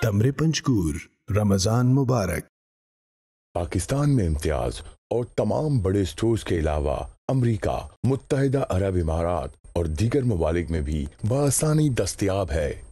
तमरे पंचकूर, रमजान मुबारक। पाकिस्तान में इम्तियाज और तमाम बड़े स्टोर्स के अलावा अमरीका, मुत्तहिदा अरब इमारात और दीगर ममालिक में भी बआसानी दस्तयाब है।